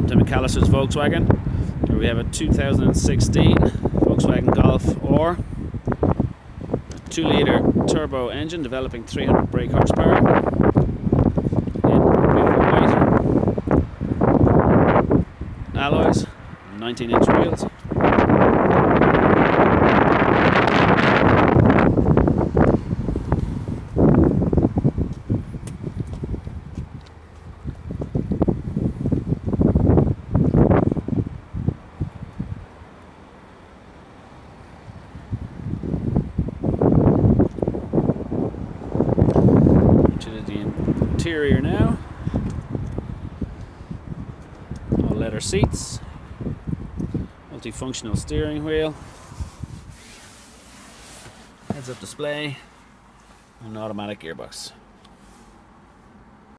to McAllister's Volkswagen. Here we have a 2016 Volkswagen Golf R, a 2-litre turbo engine developing 300 brake horsepower in beautiful white alloys, 19-inch wheels. To the interior now. All leather seats, multifunctional steering wheel, heads-up display, and an automatic gearbox.